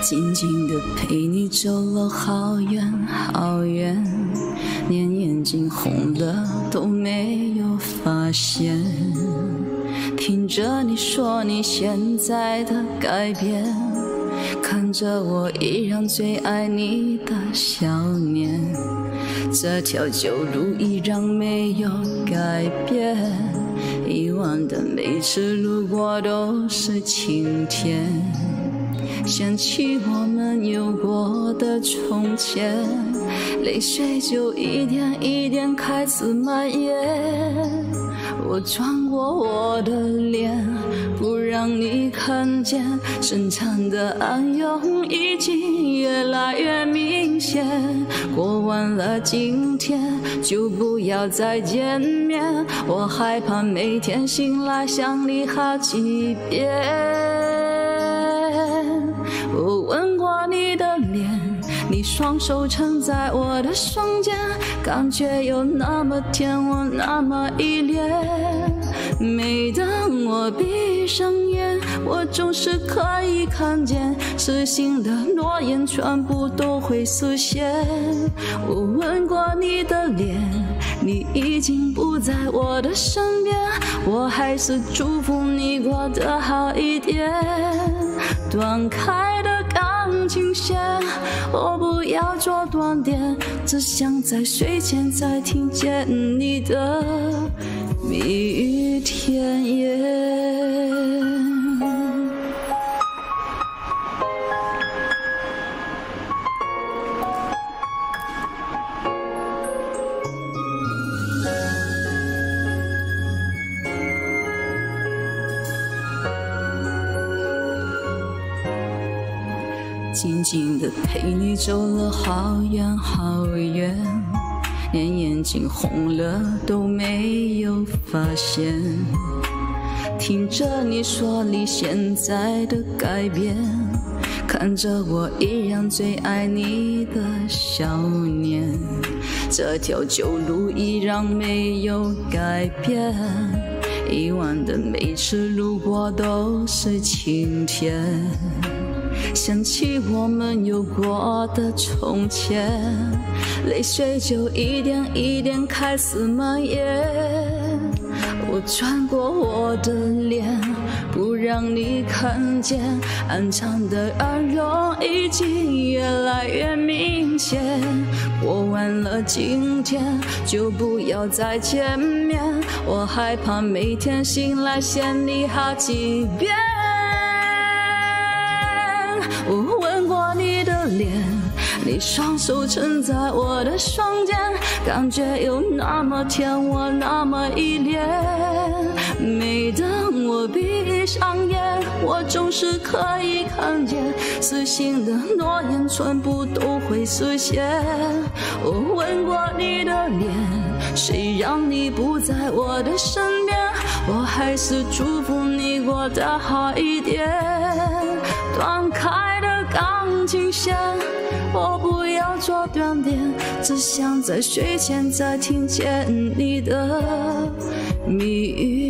静静地陪你走了好远好远，连眼睛红了都没有发现。听着你说你现在的改变，看着我依然最爱你的笑脸，这条旧路依然没有改变，以往的每次路过都是晴天，想起我们有过的从前，泪水就一点一点开始蔓延。我转过我的脸，不让你看见，深藏的暗涌已经越来越明显。过完了今天，就不要再见面，我害怕每天醒来想你好几遍。我吻过你的脸，你双手撑在我的双肩，感觉有那么甜，我那么依恋。每当我闭上眼，我总是可以看见，痴心的诺言全部都会实现。我吻过你的脸，你已经不在我的身边，我还是祝福你过得好一点。断开的钢琴弦，我不要做断点，只想在睡前再听见你的蜜语甜言。静静地陪你走了好远好远，连眼睛红了都没有发现。听着你说你现在的改变，看着我依然最爱你的笑脸，这条旧路依然没有改变，以往的每次路过都是晴天，想起我们有过的从前，泪水就一点一点开始蔓延。我转过我的脸，不让你看见，暗藏的暗涌已经越来越明显。过完了今天，就不要再见面，我害怕每天醒来想你好几遍。我吻过你的脸，你双手撑在我的双肩，感觉有那么甜，我那么依恋。每当我闭上眼，我总是可以看见，死心的诺言全部都会实现。我吻过你的脸，虽然你不在我的身边，我还是祝福你过得好一点。断开的钢琴弦，我不要做断点，只想在睡前再听见你的蜜语